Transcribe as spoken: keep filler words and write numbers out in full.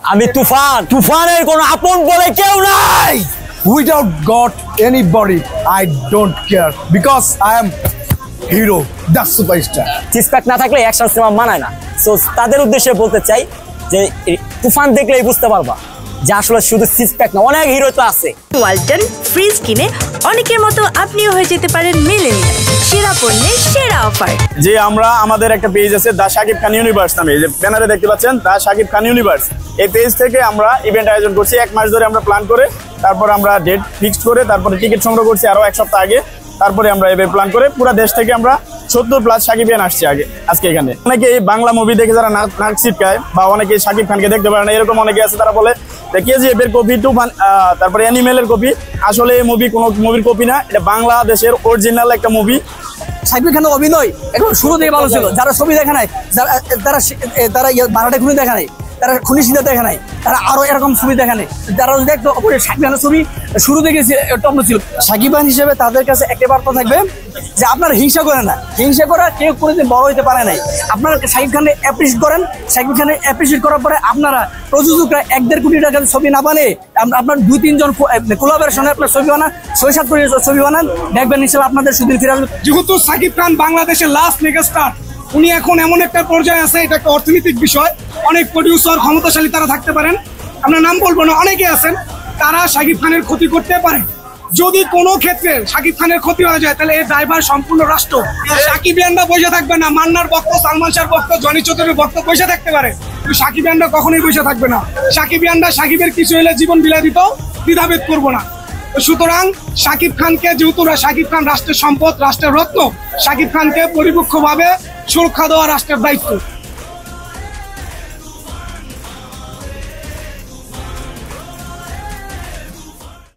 আমি তুফান, তুফানের কোনো আপন বলে কেউ নাই। Without God, anybody, I don't care because I am hero, the superstar. Six না থাকলে অ্যাকশন সিনেমা মানায় না। সো তাদের উদ্দেশ্যে বলতে চাই যে তুফান দেখলেই বুঝতে পারবা যে আসলে শুধু সিক্স প্যাক না, অনেক হিরো তো আছে। ওয়ালটন ফ্রিজ কিনে অনেকের মতো আপনিও হয়ে যেতে পারেন মিলেনিয়াল, সেরা পণ্যের সেরা অফার। যে আমরা আমাদের একটা পেজ আছে দা শাকিব খান ইউনিভার্স নামে, যে ব্যানারে দেখতে পাচ্ছেন দা শাকিব খান ইউনিভার্স, এই পেজ থেকে আমরা ইভেন্ট আয়োজন করছি। এক মাস ধরে আমরা প্ল্যান করে তারপর আমরা ডেট ফিক্সড করে তারপরে টিকিট সংগ্রহ করছি আরো এক সপ্তাহ আগে। তারপরে আমরা এবার প্ল্যান করে পুরো দেশ থেকে আমরা সত্তর প্লাস শাকিবিয়ান আসছি আগে আজকে এখানে। অনেকে এই বাংলা মুভি দেখে যারা নাক ছিটকায় বা অনেকে শাকিব খানকে দেখতে পারে না, এরকম অনেকে আছে, তারা বলে কেজিএফের কপি তুফান তারপরে অ্যানিমেলের কপি। আসলে এই মুভি কোনো মুভির কপি না, এটা বাংলাদেশের অরিজিনাল একটা মুভি। শাকিব খানের অভিনয় এখন শুরু থেকে ভালো ছিল। যারা ছবি দেখা নাই, যারা তারা বারোটা খুনি দেখা নাই, তারা খুনি সিদ্ধা দেখা নাই, তারা আরো এরকম ছবি দেখা নেই। যারা দেখতো শাকিব খানের ছবি শুরু থেকে টপ ছিল। শাকিব খান হিসেবে তাদের কাছে একটা বার্তা থাকবে যে আপনারা হিংসা করেন না, হিংসা করা কেউ কোনোদিন বড় হইতে পারে নাই। আপনারা শাকিব খানের অ্যাপ্রিসিয়েট করেন, শাকিব খানের অ্যাপ্রিসিয়েট করার পরে আপনারা প্রযোজকরা এক দেড় কোটি টাকার ছবি না বানিয়ে আপনার দুই তিনজন কোলাবোরেশনে আপনার ছবি বানান, ছয় সাত কোটি ছবি বানান, দেখবেন ইনশাআল্লাহ আপনাদের সুদিন ফিরে আসবে। যেহেতু শাকিব খান বাংলাদেশের লাস্ট মেগাস্টার, উনি এখন এমন একটা পর্যায়ে আছে, এটা একটা অর্থনৈতিক বিষয়। অনেক প্রডিউসার ক্ষমতাশালী তারা থাকতে পারেন, আমরা নাম বলবো না, অনেকে আছেন, তারা শাকিব খানের ক্ষতি করতে পারে। যদি কোনো ক্ষেত্রে শাকিব খানের ক্ষতি হয়ে যায় তাহলে এই ড্রাইভার সম্পূর্ণ রাষ্ট্র। শাকিবিয়ানরা বসে থাকবে না, মান্নার ভক্ত, সালমান শাহর ভক্ত, জনি চৌধুরীর ভক্ত বসে থাকতে পারে, কিন্তু শাকিবিয়ানরা কখনোই বসে থাকবে না। শাকিবিয়ানরা শাকিবের কিছু হলে জীবন বিলাই দিত, দ্বিধাভেদ করবো না। সুতরাং শাকিব খানকে, যেহেতু শাকিব খান রাষ্ট্রের সম্পদ, রাষ্ট্রের রত্ন, শাকিব খানকে পরিপক্কভাবে সুরক্ষা দেওয়া রাষ্ট্রের দায়িত্ব।